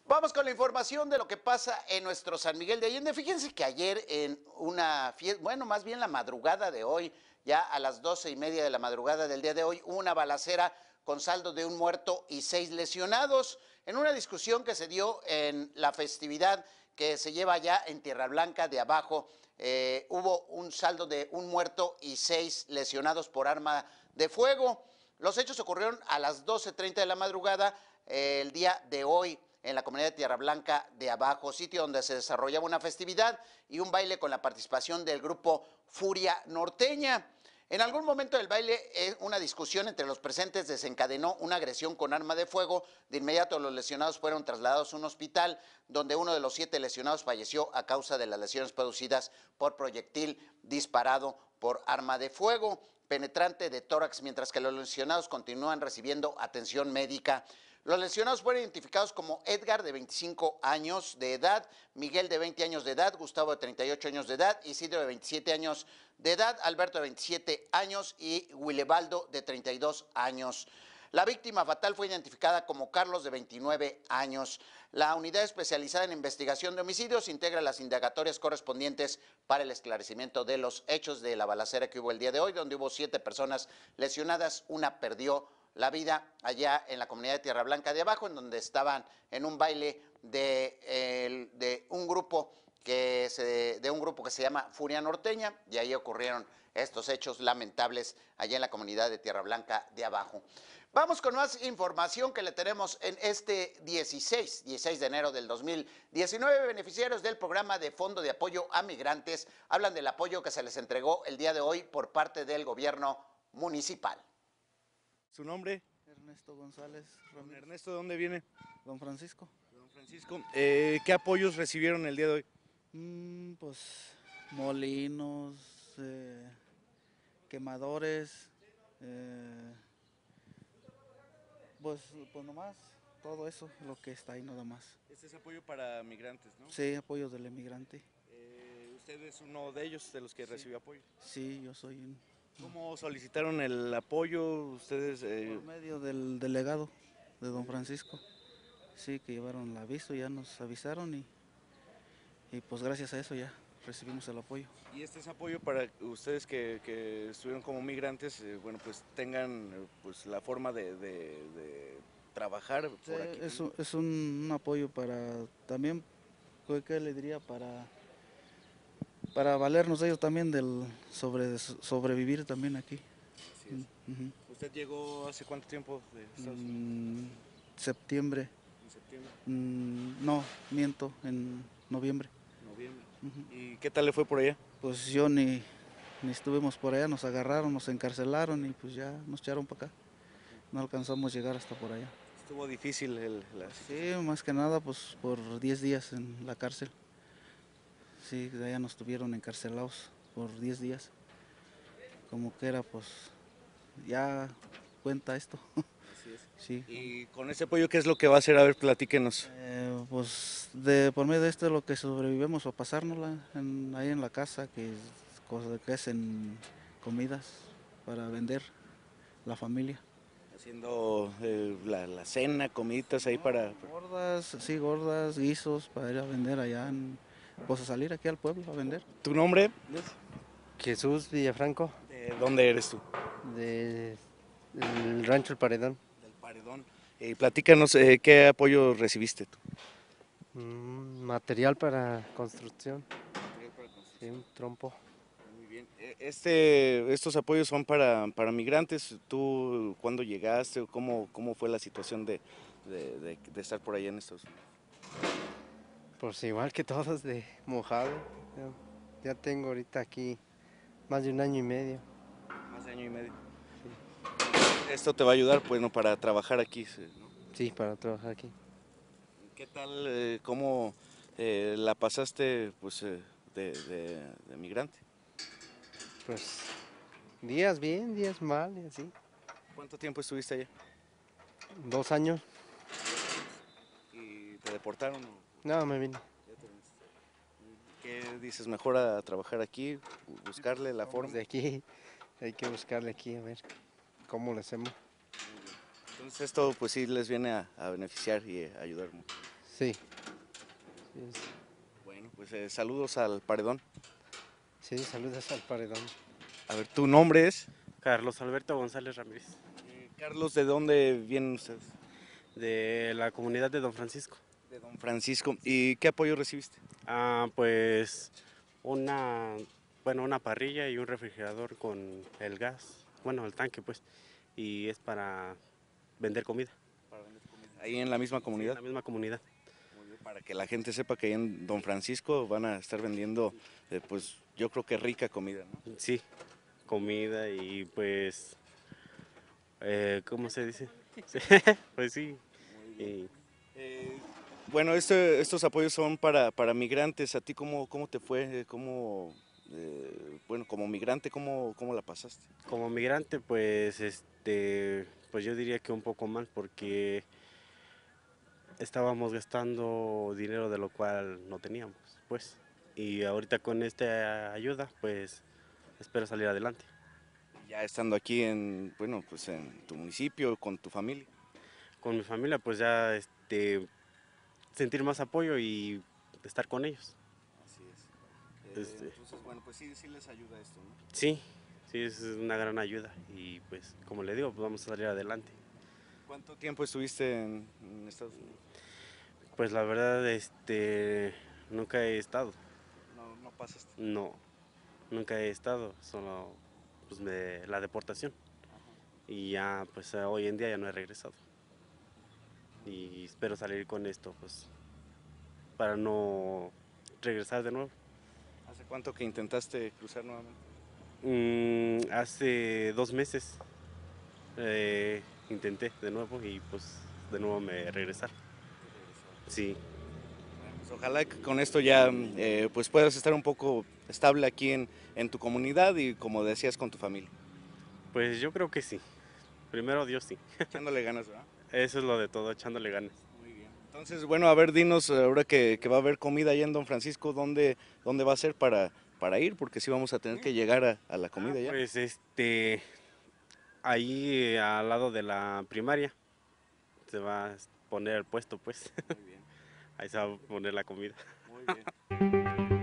Vamos con la información de lo que pasa en nuestro San Miguel de Allende. Fíjense que ayer en una fiesta, bueno, más bien la madrugada de hoy, ya a las 12:30 de la madrugada del día de hoy, hubo una balacera con saldo de un muerto y 6 lesionados en una discusión que se dio en la festividad que se lleva allá en Tierra Blanca de Abajo. Hubo un saldo de un muerto y 6 lesionados por arma de fuego. Los hechos ocurrieron a las 12:30 de la madrugada el día de hoy en la comunidad de Tierra Blanca de Abajo, sitio donde se desarrollaba una festividad y un baile con la participación del grupo Furia Norteña. En algún momento del baile, una discusión entre los presentes desencadenó una agresión con arma de fuego. De inmediato los lesionados fueron trasladados a un hospital donde uno de los 7 lesionados falleció a causa de las lesiones producidas por proyectil disparado por arma de fuego penetrante de tórax, mientras que los lesionados continúan recibiendo atención médica. Los lesionados fueron identificados como Edgar, de 25 años de edad, Miguel, de 20 años de edad, Gustavo, de 38 años de edad, Isidro, de 27 años de edad, Alberto, de 27 años y Willebaldo, de 32 años. La víctima fatal fue identificada como Carlos, de 29 años. La unidad especializada en investigación de homicidios integra las indagatorias correspondientes para el esclarecimiento de los hechos de la balacera que hubo el día de hoy, donde hubo 7 personas lesionadas, una perdió la vida allá en la comunidad de Tierra Blanca de Abajo, en donde estaban en un baile de un grupo que se llama Furia Norteña, y ahí ocurrieron estos hechos lamentables allá en la comunidad de Tierra Blanca de Abajo. Vamos con más información que le tenemos en este 16 de enero del 2019. Beneficiarios del programa de Fondo de Apoyo a Migrantes hablan del apoyo que se les entregó el día de hoy por parte del gobierno municipal. ¿Su nombre? Ernesto González Ramírez. Ernesto, ¿de dónde viene? Don Francisco. Don Francisco. ¿Qué apoyos recibieron el día de hoy? Pues molinos, quemadores, pues nomás, todo eso, lo que está ahí nada más. Este es apoyo para migrantes, ¿no? Sí, apoyo del emigrante. ¿Usted es uno de ellos, de los que recibió apoyo? Sí, yo soy un... ¿Cómo solicitaron el apoyo ustedes? Por medio del delegado de don Francisco. Sí, que llevaron el aviso, ya nos avisaron y pues gracias a eso ya recibimos el apoyo. Y este es apoyo para ustedes que estuvieron como migrantes, bueno, pues tengan pues la forma de trabajar Sí, por aquí. es un apoyo para también, ¿qué le diría? Para valernos ellos también del sobrevivir también aquí. Así es. ¿Usted llegó hace cuánto tiempo de Estados Unidos? Septiembre. ¿En septiembre? No, miento, en noviembre. Noviembre. ¿Y qué tal le fue por allá? Pues yo ni estuvimos por allá, nos agarraron, nos encarcelaron y pues ya nos echaron para acá. No alcanzamos a llegar hasta por allá. Estuvo difícil Sí, más que nada pues por 10 días en la cárcel. Sí, de allá nos tuvieron encarcelados por 10 días. Como que era pues, ya cuenta esto. Así es. Sí. ¿Y con ese apoyo qué es lo que va a hacer? A ver, platíquenos. Pues por medio de esto es lo que sobrevivimos o pasárnosla ahí en la casa, que es en comidas para vender la familia. Haciendo la cena, comiditas ahí para... Gordas, guisos para ir a vender allá, pues a salir aquí al pueblo a vender. ¿Tu nombre? Jesús Villafranco, ¿De dónde eres tú? del rancho El Paredón. Del Paredón. Platícanos, ¿qué apoyo recibiste tú? Material para construcción, sí, un trompo. Muy bien. Estos apoyos son para migrantes. ¿Tú cuándo llegaste o cómo fue la situación de estar por allá en Estados Unidos? Pues igual que todos de mojado. Ya tengo ahorita aquí más de un año y medio. Más de año y medio. Sí. Esto te va a ayudar, pues, ¿no? Para trabajar aquí, ¿no? Sí, para trabajar aquí. ¿Qué tal, cómo la pasaste, pues, de migrante? Pues días bien, días mal y así. ¿Cuánto tiempo estuviste allá? 2 años. ¿Y te deportaron? No, me vine. ¿Qué dices? ¿Mejor a trabajar aquí, buscarle la forma? De aquí, hay que buscarle aquí a ver cómo le hacemos. Entonces esto pues sí les viene a beneficiar y a ayudar mucho. Sí. Sí, Bueno, pues saludos al Paredón. sí, saludos al paredón. A ver, ¿tu nombre es? Carlos Alberto González Ramírez, Carlos, ¿de dónde vienen ustedes? de la comunidad de Don Francisco. De Don Francisco. ¿Y qué apoyo recibiste? Pues una parrilla y un refrigerador con el gas, bueno, el tanque pues, y es para vender comida. Ahí en la misma comunidad. En la misma comunidad. Muy bien, para que la gente sepa que ahí en Don Francisco van a estar vendiendo, pues yo creo que rica comida, ¿no? Sí, comida y pues, ¿cómo se dice? Sí, pues sí. Y, Bueno, estos apoyos son para migrantes. ¿A ti cómo te fue? Bueno, como migrante, ¿cómo la pasaste? como migrante, pues, pues yo diría que un poco mal porque estábamos gastando dinero de lo cual no teníamos, pues. Y ahorita con esta ayuda, pues, espero salir adelante. Ya estando aquí bueno, pues en tu municipio, con tu familia. Con mi familia, pues ya, sentir más apoyo y estar con ellos. Así es. Este- Entonces, bueno, pues sí les ayuda esto, ¿no? Sí, sí, es una gran ayuda y pues, como le digo, pues vamos a salir adelante. ¿Cuánto tiempo estuviste en Estados Unidos? Pues la verdad, nunca he estado. No pasaste. No, nunca he estado, solo pues la deportación. Y ya, pues hoy en día ya no he regresado. Y espero salir con esto, pues, para no regresar de nuevo. ¿Hace cuánto que intentaste cruzar nuevamente? Hace 2 meses intenté de nuevo y pues de nuevo me regresaron. Sí, Pues ojalá que con esto ya pues puedas estar un poco estable aquí en tu comunidad y como decías con tu familia. pues yo creo que sí. Primero Dios sí. Echándole ganas, ¿verdad? Eso es lo de todo, echándole ganas. Muy bien. Entonces, bueno, a ver, dinos ahora que va a haber comida allá en Don Francisco, ¿dónde va a ser para ir? Porque sí vamos a tener que llegar a la comida ya. Pues ahí al lado de la primaria se va a poner el puesto, pues. Muy bien, Ahí se va a poner la comida. muy bien.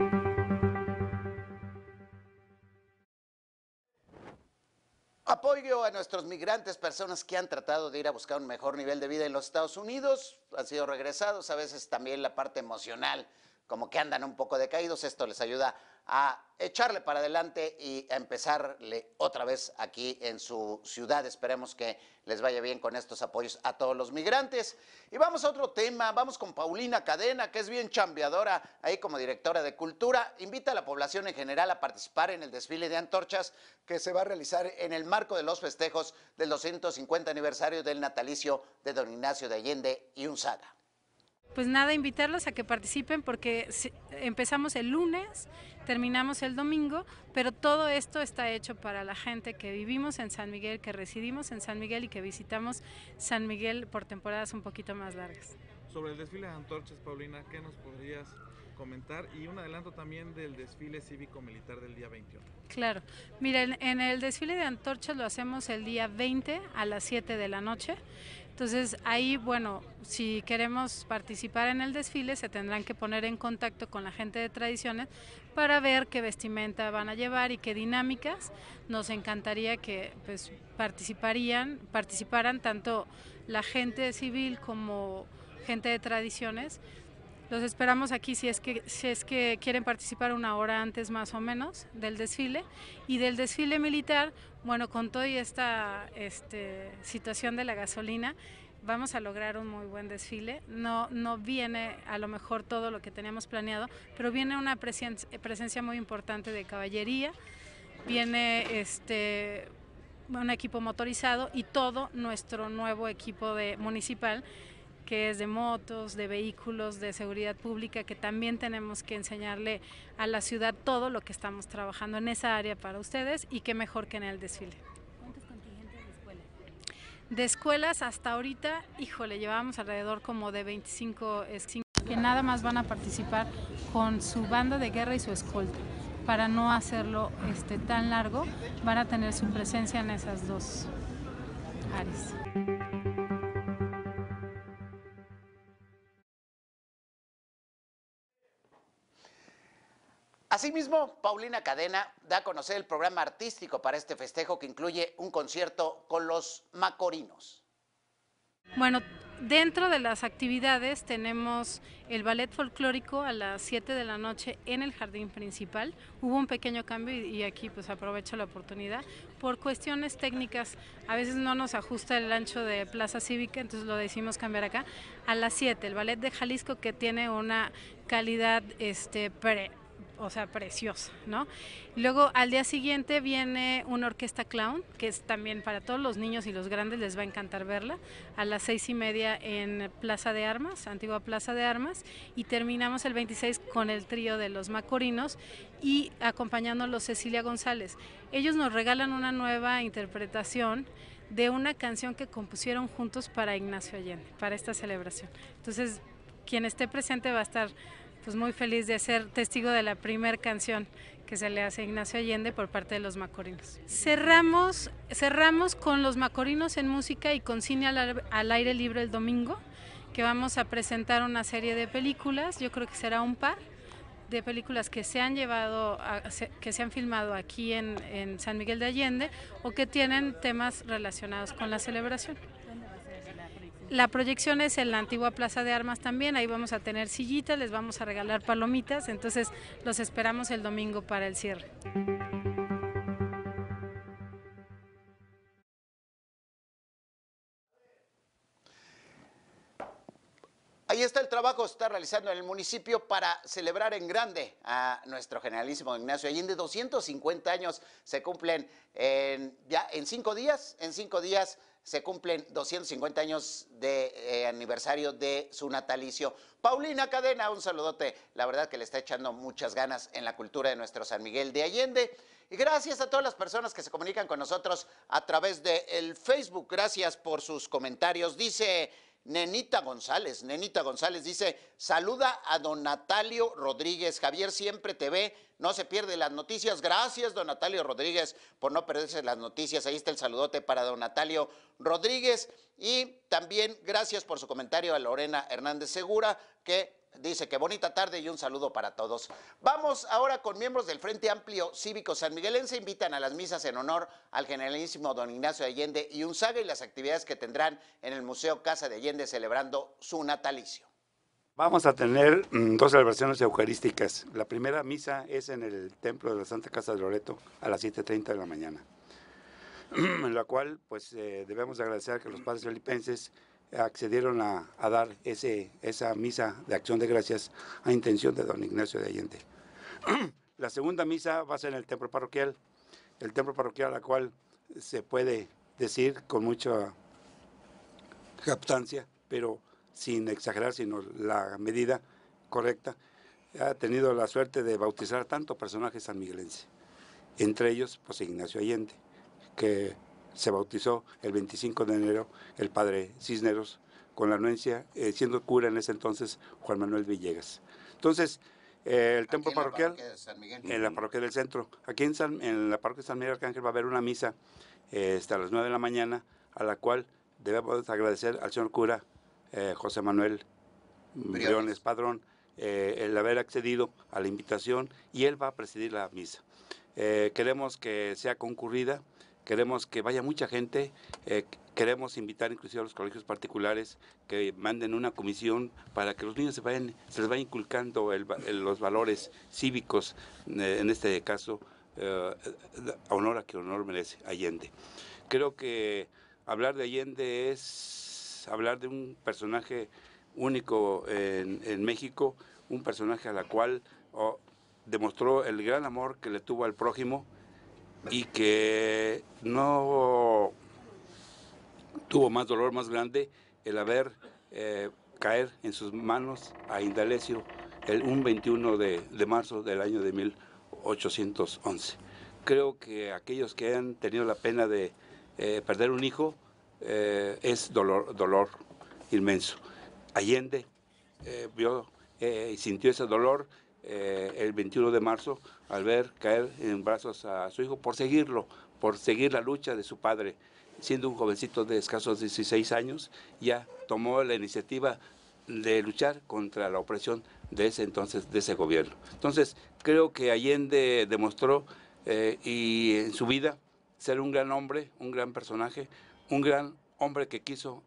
Apoyo a nuestros migrantes, personas que han tratado de ir a buscar un mejor nivel de vida en los Estados Unidos, han sido regresados, a veces también la parte emocional, como que andan un poco decaídos, esto les ayuda a echarle para adelante y a empezarle otra vez aquí en su ciudad. Esperemos que les vaya bien con estos apoyos a todos los migrantes. Y vamos a otro tema, vamos con Paulina Cadena, que es bien chambeadora ahí como directora de Cultura. Invita a la población en general a participar en el desfile de antorchas que se va a realizar en el marco de los festejos del 250 aniversario del natalicio de don Ignacio de Allende y Unzaga. Pues nada, invitarlos a que participen porque empezamos el lunes, terminamos el domingo, pero todo esto está hecho para la gente que vivimos en San Miguel, que residimos en San Miguel y que visitamos San Miguel por temporadas un poquito más largas. Sobre el desfile de antorchas, Paulina, ¿qué nos podrías comentar? Y un adelanto también del desfile cívico-militar del día 21. Claro, miren, en el desfile de antorchas lo hacemos el día 20 a las 7 de la noche. Entonces ahí, bueno, si queremos participar en el desfile se tendrán que poner en contacto con la gente de tradiciones para ver qué vestimenta van a llevar y qué dinámicas. Nos encantaría que pues participaran tanto la gente civil como gente de tradiciones. Los esperamos aquí si es que quieren participar una hora antes más o menos del desfile. Y del desfile militar, bueno, con toda esta situación de la gasolina, vamos a lograr un muy buen desfile. No viene a lo mejor todo lo que teníamos planeado, pero viene una presencia muy importante de caballería, viene un equipo motorizado y todo nuestro nuevo equipo municipal, que es de motos, de vehículos, de seguridad pública, que también tenemos que enseñarle a la ciudad todo lo que estamos trabajando en esa área para ustedes y qué mejor que en el desfile. ¿Cuántos contingentes de escuelas? De escuelas hasta ahorita, híjole, llevamos alrededor como de 25 que nada más van a participar con su banda de guerra y su escolta. Para no hacerlo tan largo, van a tener su presencia en esas dos áreas. Asimismo, Paulina Cadena da a conocer el programa artístico para este festejo que incluye un concierto con los Macorinos. Bueno, dentro de las actividades tenemos el ballet folclórico a las 7 de la noche en el jardín principal. Hubo un pequeño cambio y aquí pues aprovecho la oportunidad. Por cuestiones técnicas, a veces no nos ajusta el ancho de Plaza Cívica, entonces lo decidimos cambiar acá. A las 7, el ballet de Jalisco, que tiene una calidad preciosa, ¿no? Luego al día siguiente viene una orquesta clown, que es también para todos los niños y los grandes les va a encantar verla, a las 6:30 en Plaza de Armas, antigua Plaza de Armas, y terminamos el 26 con el trío de los Macorinos y acompañándolos Cecilia González. Ellos nos regalan una nueva interpretación de una canción que compusieron juntos para Ignacio Allende, para esta celebración. Entonces, quien esté presente va a estar pues muy feliz de ser testigo de la primera canción que se le hace a Ignacio Allende por parte de los Macorinos. Cerramos con los Macorinos en música y con cine al aire libre el domingo, que vamos a presentar una serie de películas, yo creo que será un par de películas que se han que se han filmado aquí en San Miguel de Allende o que tienen temas relacionados con la celebración. La proyección es en la antigua Plaza de Armas también, ahí vamos a tener sillitas, les vamos a regalar palomitas, entonces los esperamos el domingo para el cierre. Ahí está el trabajo que se está realizando en el municipio para celebrar en grande a nuestro generalísimo Ignacio Allende. 250 años se cumplen ya en 5 días. En 5 días se cumplen 250 años de aniversario de su natalicio. Paulina Cadena, un saludote. La verdad que le está echando muchas ganas en la cultura de nuestro San Miguel de Allende. Y gracias a todas las personas que se comunican con nosotros a través del Facebook. Gracias por sus comentarios. Dice Nenita González dice, saluda a don Natalio Rodríguez. Javier siempre te ve, no se pierde las noticias. Gracias, don Natalio Rodríguez, por no perderse las noticias. Ahí está el saludote para don Natalio Rodríguez. Y también gracias por su comentario a Lorena Hernández Segura, que dice que bonita tarde y un saludo para todos. Vamos ahora con miembros del Frente Amplio Cívico Sanmiguelense. Invitan a las misas en honor al generalísimo don Ignacio Allende y Unzaga y las actividades que tendrán en el Museo Casa de Allende celebrando su natalicio. Vamos a tener 2 celebraciones eucarísticas. La primera misa es en el Templo de la Santa Casa de Loreto a las 7:30 de la mañana, en la cual pues debemos agradecer que los padres filipenses accedieron a dar esa misa de acción de gracias a intención de don Ignacio de Allende. La segunda misa va a ser en el templo parroquial, a la cual se puede decir con mucha captancia, pero sin exagerar, sino la medida correcta. Ha tenido la suerte de bautizar tanto personajes sanmiguelenses, entre ellos pues Ignacio Allende, que se bautizó el 25 de enero el padre Cisneros, con la anuencia, siendo cura en ese entonces Juan Manuel Villegas. Entonces, el templo parroquial, en la parroquia del centro, aquí en la parroquia de San Miguel Arcángel va a haber una misa hasta las 9 de la mañana, a la cual debemos agradecer al señor cura José Manuel Briones Padrón el haber accedido a la invitación, y él va a presidir la misa. Queremos que sea concurrida, queremos que vaya mucha gente, queremos invitar inclusive a los colegios particulares que manden una comisión para que los niños se les vaya inculcando los valores cívicos, en este caso, honor a que honor merece Allende. Creo que hablar de Allende es hablar de un personaje único en México, un personaje a la cual demostró el gran amor que le tuvo al prójimo y que no tuvo más dolor más grande el haber caer en sus manos a Indalecio un 21 de marzo del año de 1811. Creo que aquellos que han tenido la pena de perder un hijo es dolor inmenso. Allende vio y sintió ese dolor el 21 de marzo al ver caer en brazos a su hijo por seguir la lucha de su padre. Siendo un jovencito de escasos 16 años, ya tomó la iniciativa de luchar contra la opresión de ese entonces, de ese gobierno. Entonces, creo que Allende demostró y en su vida ser un gran hombre, un gran personaje, un gran hombre que quiso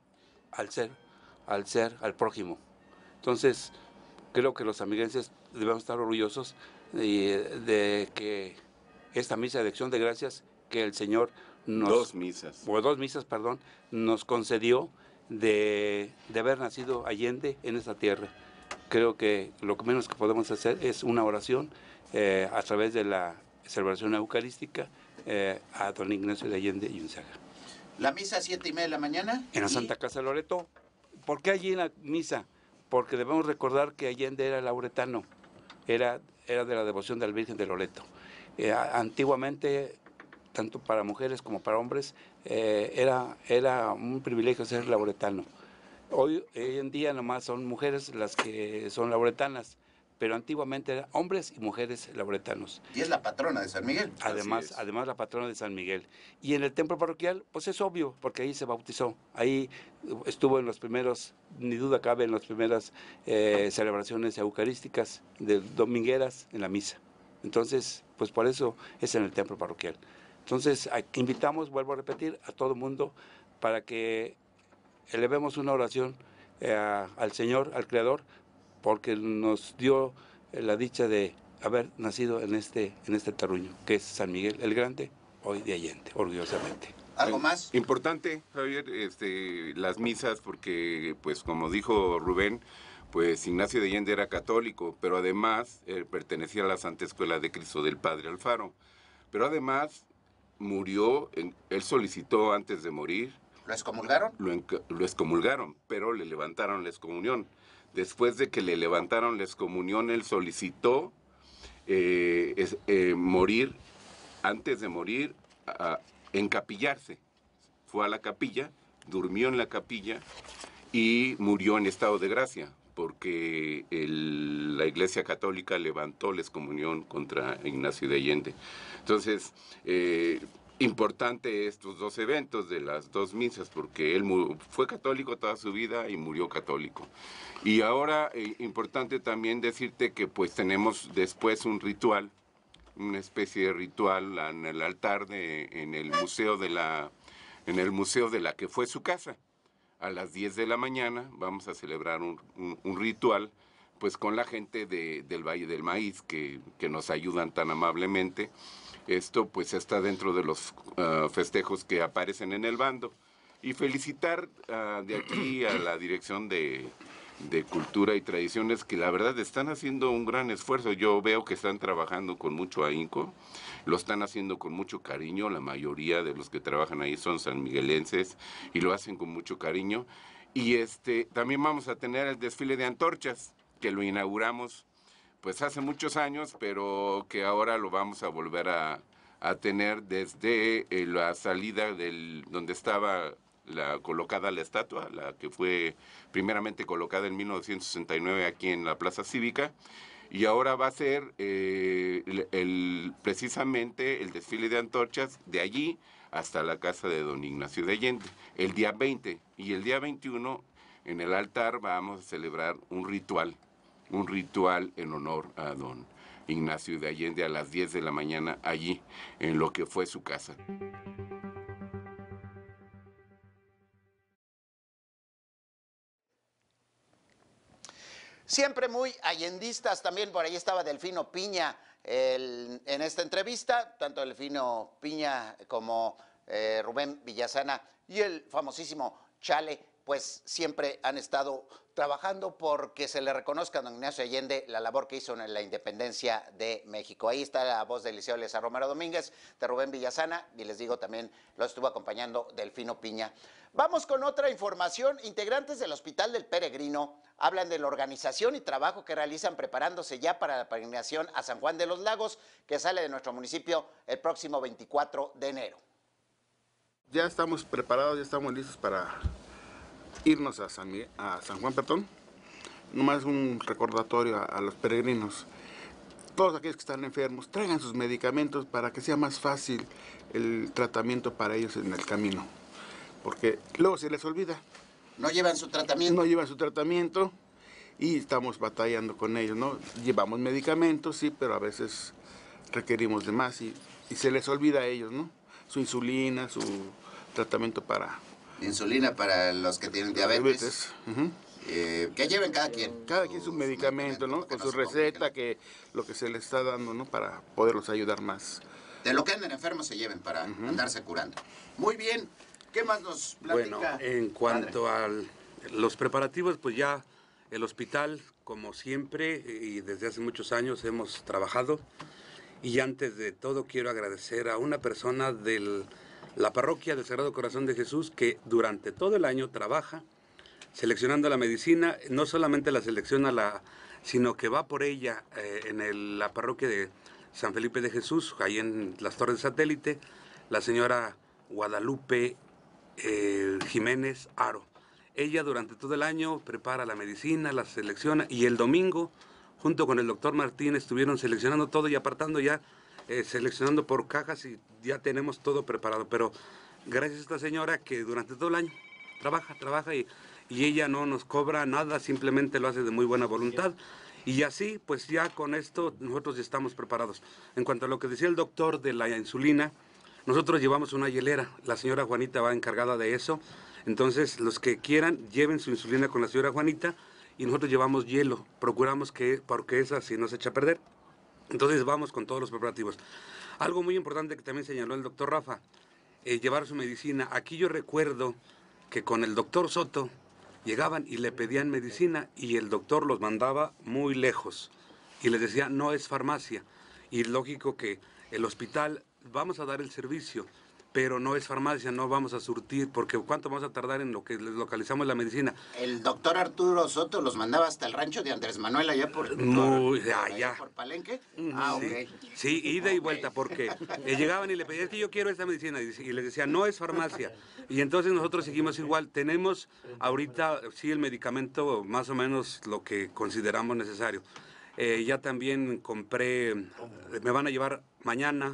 al prójimo. Entonces, creo que los sanmiguelenses debemos estar orgullosos de que esta misa de acción de gracias que el Señor dos misas, nos concedió de haber nacido Allende en esta tierra. Creo que lo menos que podemos hacer es una oración a través de la celebración eucarística a don Ignacio de Allende y Unzaga. La misa a 7:30 de la mañana. En la Santa Casa de Loreto. ¿Por qué allí en la misa? Porque debemos recordar que Allende era lauretano, era de la devoción de la Virgen de Loreto. Antiguamente, tanto para mujeres como para hombres, era un privilegio ser lauretano. Hoy en día nomás son mujeres las que son lauretanas, pero antiguamente eran hombres y mujeres lauretanos. Y es la patrona de San Miguel. Además la patrona de San Miguel. Y en el templo parroquial, pues es obvio, porque ahí se bautizó. Ahí estuvo en los primeros, ni duda cabe, en las primeras celebraciones eucarísticas domingueras en la misa. Entonces, pues por eso es en el templo parroquial. Entonces, invitamos, vuelvo a repetir, a todo el mundo para que elevemos una oración al Señor, al Creador, porque nos dio la dicha de haber nacido en este terruño, que es San Miguel el Grande, hoy de Allende, orgullosamente. ¿Algo más? Importante, Javier, las misas, porque, pues como dijo Rubén, pues Ignacio de Allende era católico, pero además pertenecía a la Santa Escuela de Cristo del Padre Alfaro. Pero además murió, él solicitó antes de morir. ¿Lo excomulgaron? Lo excomulgaron, pero le levantaron la excomunión. Después de que le levantaron la excomunión, él solicitó morir, antes de morir, encapillarse. Fue a la capilla, durmió en la capilla y murió en estado de gracia, porque la Iglesia Católica levantó la excomunión contra Ignacio de Allende. Entonces, importante estos dos eventos de las dos misas, porque él fue católico toda su vida y murió católico. Y ahora, importante también decirte que pues tenemos después un ritual, una especie de ritual en el altar en el museo de la que fue su casa. A las 10 de la mañana vamos a celebrar un ritual pues con la gente del Valle del Maíz que nos ayudan tan amablemente. Esto pues está dentro de los festejos que aparecen en el bando. Y felicitar de aquí a la Dirección de Cultura y Tradiciones, que la verdad están haciendo un gran esfuerzo. Yo veo que están trabajando con mucho ahínco, lo están haciendo con mucho cariño. La mayoría de los que trabajan ahí son sanmiguelenses y lo hacen con mucho cariño. Y también vamos a tener el desfile de antorchas, que lo inauguramos pues hace muchos años, pero que ahora lo vamos a volver a tener desde la salida donde estaba colocada la estatua, la que fue primeramente colocada en 1969 aquí en la Plaza Cívica, y ahora va a ser precisamente el desfile de antorchas de allí hasta la casa de don Ignacio de Allende, el día 20, y el día 21 en el altar vamos a celebrar un ritual en honor a don Ignacio de Allende a las 10 de la mañana allí, en lo que fue su casa. Siempre muy allendistas, también por ahí estaba Delfino Piña en esta entrevista, tanto Delfino Piña como Rubén Villasana y el famosísimo Chale, pues siempre han estado trabajando porque se le reconozca a don Ignacio Allende la labor que hizo en la independencia de México. Ahí está la voz del Liceo Eliezer Romero Domínguez, de Rubén Villasana, y les digo también lo estuvo acompañando Delfino Piña. Vamos con otra información. Integrantes del Hospital del Peregrino hablan de la organización y trabajo que realizan preparándose ya para la peregrinación a San Juan de los Lagos, que sale de nuestro municipio el próximo 24 de enero. Ya estamos preparados, ya estamos listos para irnos a San Juan, perdón. Nomás un recordatorio a los peregrinos. Todos aquellos que están enfermos, traigan sus medicamentos para que sea más fácil el tratamiento para ellos en el camino. Porque luego se les olvida. ¿No llevan su tratamiento? No llevan su tratamiento y estamos batallando con ellos, ¿no? Llevamos medicamentos, sí, pero a veces requerimos de más y se les olvida a ellos, ¿no? Su insulina, su tratamiento para... Insulina para los que tienen diabetes. Que lleven cada quien. Cada quien su medicamento, ¿no? Con su receta, que lo que se les está dando, ¿no? Para poderlos ayudar más. De lo que anden enfermos se lleven para andarse curando. Muy bien. ¿Qué más nos platica? Bueno, en cuanto a los preparativos, pues ya el hospital, como siempre, y desde hace muchos años hemos trabajado. Y antes de todo quiero agradecer a una persona de la parroquia del Sagrado Corazón de Jesús que durante todo el año trabaja seleccionando la medicina, no solamente la selecciona, sino que va por ella la parroquia de San Felipe de Jesús, ahí en las Torres de Satélite, la señora Guadalupe Jiménez Aro. Ella durante todo el año prepara la medicina, la selecciona, y el domingo, junto con el doctor Martín, estuvieron seleccionando todo y apartando ya, seleccionando por cajas, y ya tenemos todo preparado. Pero gracias a esta señora que durante todo el año trabaja y ella no nos cobra nada, simplemente lo hace de muy buena voluntad. Y así, pues ya con esto nosotros ya estamos preparados. En cuanto a lo que decía el doctor de la insulina, nosotros llevamos una hielera, la señora Juanita va encargada de eso. Entonces, los que quieran, lleven su insulina con la señora Juanita y nosotros llevamos hielo. Procuramos porque esa sí no se echa a perder. Entonces, vamos con todos los preparativos. Algo muy importante que también señaló el doctor Rafa, llevar su medicina. Aquí yo recuerdo que con el doctor Soto llegaban y le pedían medicina y el doctor los mandaba muy lejos y les decía, no es farmacia. Y lógico que el hospital, vamos a dar el servicio, pero no es farmacia, no vamos a surtir, porque ¿cuánto vamos a tardar en lo que les localizamos la medicina? El doctor Arturo Soto los mandaba hasta el rancho de Andrés Manuel, allá por Palenque. Ok. Sí, ida y vuelta, porque llegaban y le pedían, es que yo quiero esta medicina, y les decía, no es farmacia. Y entonces nosotros seguimos igual. Tenemos ahorita, sí, el medicamento, más o menos lo que consideramos necesario. Ya también compré, me van a llevar mañana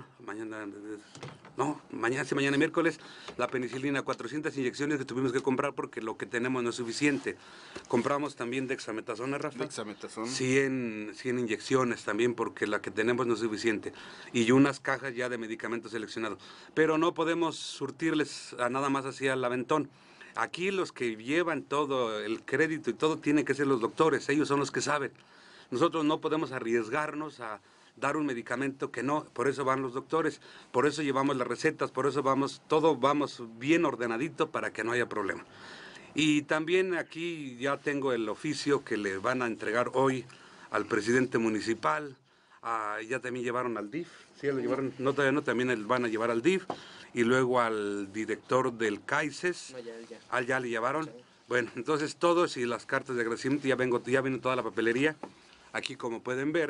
miércoles, la penicilina, 400 inyecciones que tuvimos que comprar porque lo que tenemos no es suficiente. Compramos también dexametasona, Rafa. Dexametasona. 100 inyecciones también porque la que tenemos no es suficiente. Y unas cajas ya de medicamentos seleccionados. Pero no podemos surtirles a nada más así al aventón. Aquí los que llevan todo el crédito y todo tienen que ser los doctores, ellos son los que saben. Nosotros no podemos arriesgarnos a dar un medicamento que no, por eso van los doctores, por eso llevamos las recetas, por eso vamos bien ordenadito para que no haya problema. Y también aquí ya tengo el oficio que le van a entregar hoy al presidente municipal, ya también llevaron al DIF, sí, lo llevaron, no todavía no, también van a llevar al DIF, y luego al director del CAICES, ya le llevaron. Bueno, entonces todos y las cartas de agradecimiento, ya vino toda la papelería. Aquí, como pueden ver,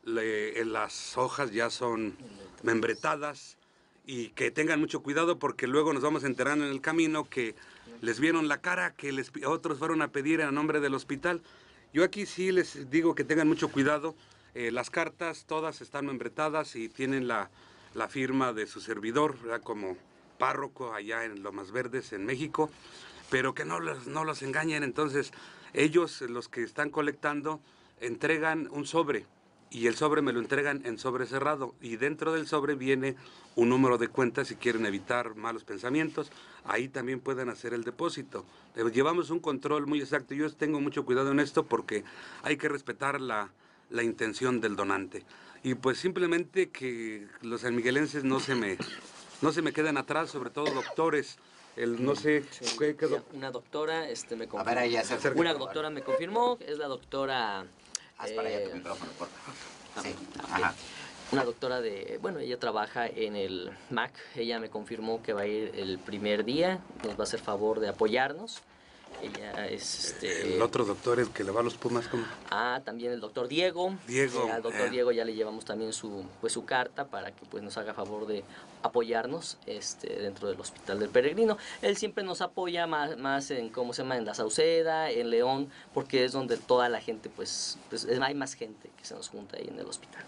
las hojas ya son membretadas y que tengan mucho cuidado porque luego nos vamos enterando en el camino que les vieron la cara, que otros fueron a pedir en nombre del hospital. Yo aquí sí les digo que tengan mucho cuidado. Las cartas todas están membretadas y tienen la firma de su servidor, ¿verdad? Como párroco allá en Lomas Verdes, en México, pero que no los engañen. Entonces, ellos, los que están colectando, entregan un sobre y el sobre me lo entregan en sobre cerrado y dentro del sobre viene un número de cuenta si quieren evitar malos pensamientos. Ahí también pueden hacer el depósito. Llevamos un control muy exacto. Yo tengo mucho cuidado en esto porque hay que respetar la intención del donante. Y pues simplemente que los sanmiguelenses no se me queden atrás, sobre todo doctores. No sé, una doctora me confirmó. A ver, ahí una doctora me confirmó, es la doctora... Haz para allá tu micrófono, por favor. Sí. Ajá. Una doctora ella trabaja en el MAC, ella me confirmó que va a ir el primer día, nos va a hacer favor de apoyarnos. Ella es El otro doctor, el que le va a los Pumas, ¿cómo? También el doctor Diego. Al doctor Diego ya le llevamos también su carta para que pues nos haga favor de apoyarnos dentro del Hospital del Peregrino. Él siempre nos apoya más en, en La Sauceda, en León, porque es donde toda la gente, pues hay más gente que se nos junta ahí en el hospital.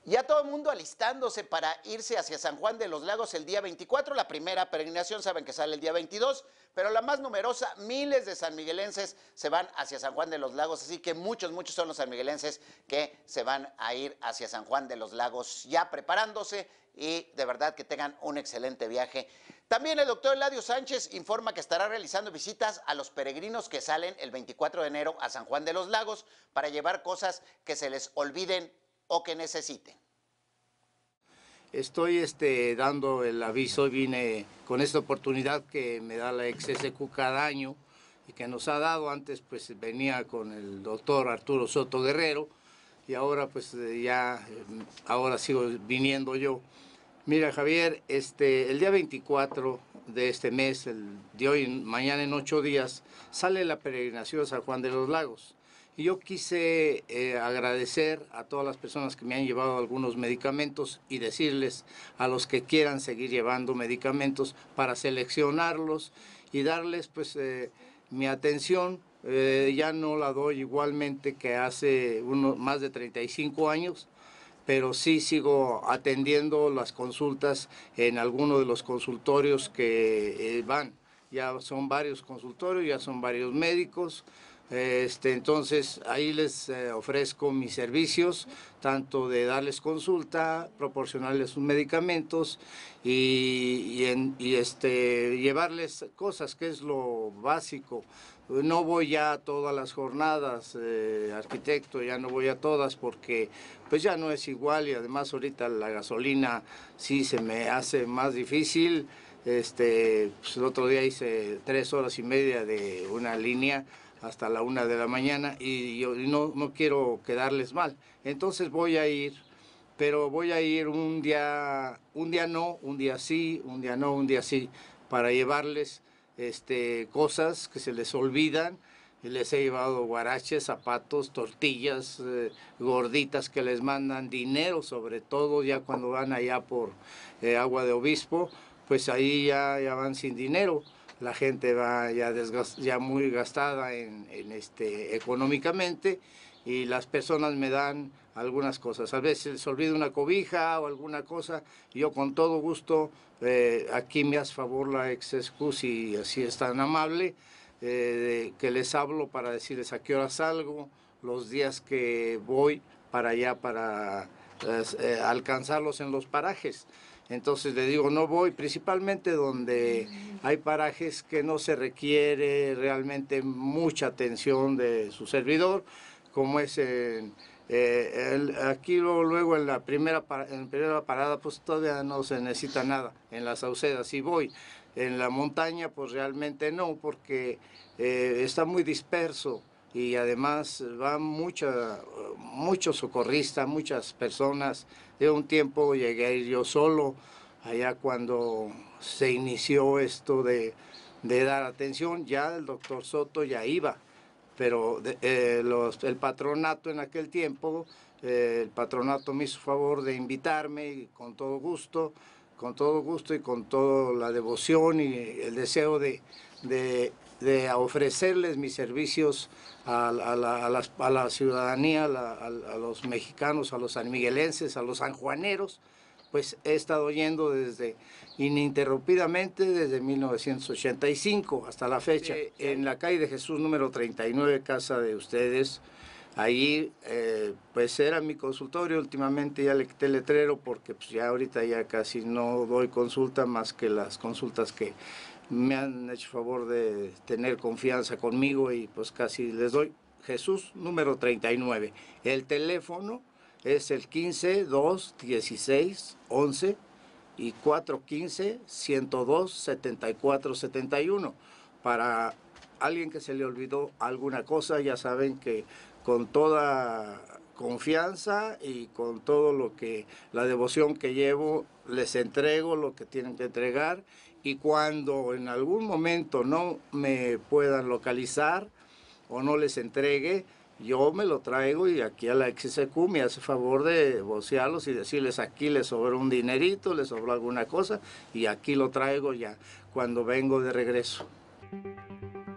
Ya todo el mundo alistándose para irse hacia San Juan de los Lagos el día 24. La primera peregrinación saben que sale el día 22, pero la más numerosa, miles de sanmiguelenses se van hacia San Juan de los Lagos, así que muchos son los sanmiguelenses que se van a ir hacia San Juan de los Lagos ya preparándose, y de verdad que tengan un excelente viaje. También el doctor Eladio Sánchez informa que estará realizando visitas a los peregrinos que salen el 24 de enero a San Juan de los Lagos para llevar cosas que se les olviden o que necesiten. Estoy dando el aviso, vine con esta oportunidad que me da la ex-SQ cada año y que nos ha dado. Antes pues venía con el doctor Arturo Soto Guerrero y ahora pues ahora sigo viniendo yo. Mira, Javier, el día 24 de este mes, de hoy, mañana en 8 días, sale la peregrinación a San Juan de los Lagos. Y yo quise agradecer a todas las personas que me han llevado algunos medicamentos y decirles a los que quieran seguir llevando medicamentos para seleccionarlos y darles pues mi atención. Ya no la doy igualmente que hace más de 35 años, pero sí sigo atendiendo las consultas en alguno de los consultorios que van. Ya son varios consultorios, ya son varios médicos. Entonces ahí les ofrezco mis servicios, tanto de darles consulta, proporcionarles sus medicamentos y llevarles cosas, que es lo básico. No voy ya a todas las jornadas, arquitecto, ya no voy a todas porque pues ya no es igual, y además ahorita la gasolina sí se me hace más difícil. Pues el otro día hice 3 horas y media de una línea hasta la 1 de la mañana y yo no quiero quedarles mal. Entonces voy a ir, pero voy a ir un día no, un día sí, un día no, un día sí, para llevarles cosas que se les olvidan. Les he llevado guaraches, zapatos, tortillas, gorditas que les mandan, dinero sobre todo, ya cuando van allá por Agua de Obispo, pues ahí ya van sin dinero. La gente va ya muy gastada económicamente, y las personas me dan algunas cosas. A veces les olvido una cobija o alguna cosa, y yo con todo gusto, aquí me hace favor la ex-SQ, si así es tan amable, que les hablo para decirles a qué hora salgo, los días que voy para allá, para alcanzarlos en los parajes. Entonces le digo, no voy, principalmente donde hay parajes que no se requiere realmente mucha atención de su servidor, como es aquí luego en la primera parada, pues todavía no se necesita nada. En la Sauceda sí voy, en la montaña pues realmente no, porque está muy disperso. Y además van muchos socorristas, muchas personas. De un tiempo llegué a ir yo solo, allá cuando se inició esto de dar atención. Ya el doctor Soto ya iba, pero el patronato en aquel tiempo, el patronato me hizo favor de invitarme, y con todo gusto y con toda la devoción y el deseo de ofrecerles mis servicios a la ciudadanía, a los mexicanos, a los sanmiguelenses, a los sanjuaneros. Pues he estado yendo ininterrumpidamente desde 1985 hasta la fecha. En la calle de Jesús número 39, casa de ustedes, allí pues era mi consultorio. Últimamente ya le quité el letrero porque pues ya ahorita ya casi no doy consulta, más que las consultas que me han hecho favor de tener confianza conmigo, y pues casi les doy. Jesús número 39. El teléfono es el 15-2-16-11 y 415-102-7471. Para alguien que se le olvidó alguna cosa, ya saben que con toda confianza y con todo la devoción que llevo, les entrego lo que tienen que entregar. Y cuando en algún momento no me puedan localizar o no les entregue, yo me lo traigo, y aquí a la ex-SQ me hace favor de vocearlos y decirles: aquí les sobró un dinerito, les sobró alguna cosa, y aquí lo traigo ya cuando vengo de regreso.